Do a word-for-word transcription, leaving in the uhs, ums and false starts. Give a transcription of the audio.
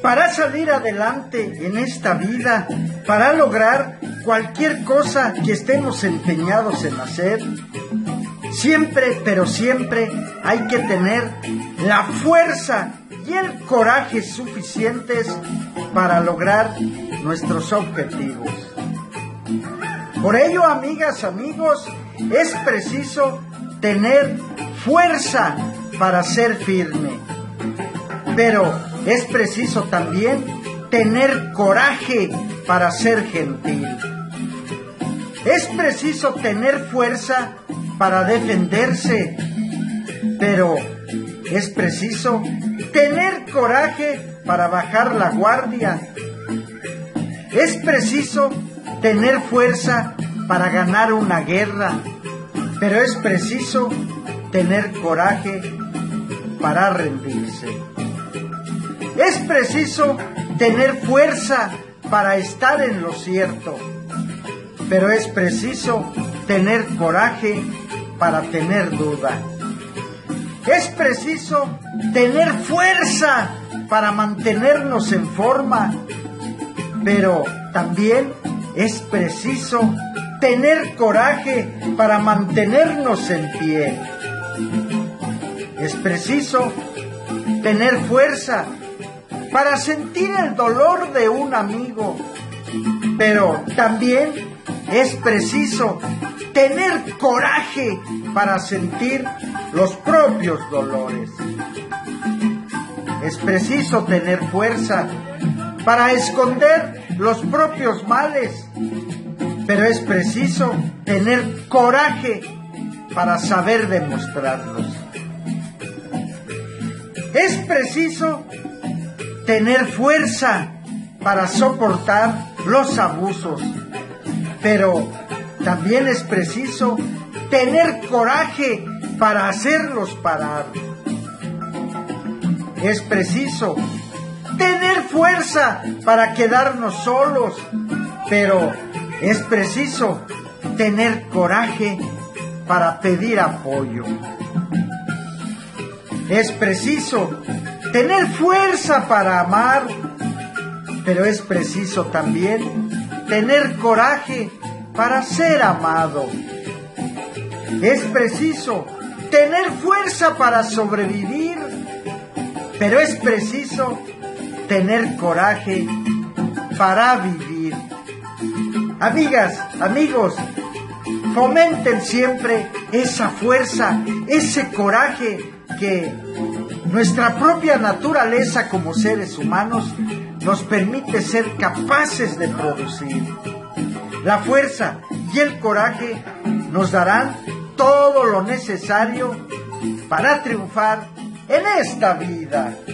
para salir adelante en esta vida, para lograr cualquier cosa que estemos empeñados en hacer. Siempre, pero siempre hay que tener la fuerza y el coraje suficientes para lograr nuestros objetivos. Por ello, amigas, amigos, es preciso tener fuerza para ser firme, pero es preciso también tener coraje para ser gentil. Es preciso tener fuerza para defenderse, pero es preciso tener coraje para bajar la guardia. Es preciso tener fuerza para ganar una guerra, pero es preciso tener coraje para rendirse. Es preciso tener fuerza para estar en lo cierto, pero es preciso tener coraje para tener duda. Es preciso tener fuerza para mantenernos en forma, pero también es preciso tener coraje para mantenernos en pie. Es preciso tener fuerza para sentir el dolor de un amigo, pero también es preciso tener coraje para sentir los propios dolores. Es preciso tener fuerza para esconder los propios males, pero es preciso tener coraje para saber demostrarlos. Es preciso tener fuerza para soportar los abusos, pero también es preciso tener coraje para hacerlos parar. Es preciso tener fuerza para quedarnos solos, pero es preciso tener coraje para pedir apoyo. Es preciso tener fuerza para amar, pero es preciso también tener coraje para ser amado. Es preciso tener fuerza para sobrevivir, pero es preciso tener coraje para vivir. Amigas, amigos, fomenten siempre esa fuerza, ese coraje que nuestra propia naturaleza como seres humanos nos permite ser capaces de producir. La fuerza y el coraje nos darán todo lo necesario para triunfar en esta vida.